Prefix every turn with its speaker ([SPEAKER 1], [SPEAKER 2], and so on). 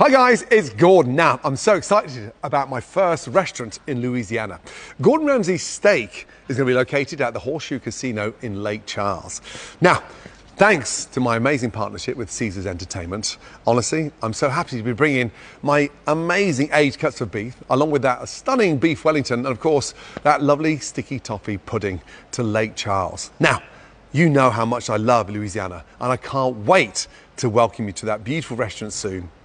[SPEAKER 1] Hi guys, it's Gordon. Now, I'm so excited about my first restaurant in Louisiana. Gordon Ramsay Steak is going to be located at the Horseshoe Casino in Lake Charles. Now, thanks to my amazing partnership with Caesars Entertainment, honestly, I'm so happy to be bringing my amazing aged cuts of beef, along with that stunning beef Wellington, and of course, that lovely sticky toffee pudding to Lake Charles. Now, you know how much I love Louisiana, and I can't wait to welcome you to that beautiful restaurant soon.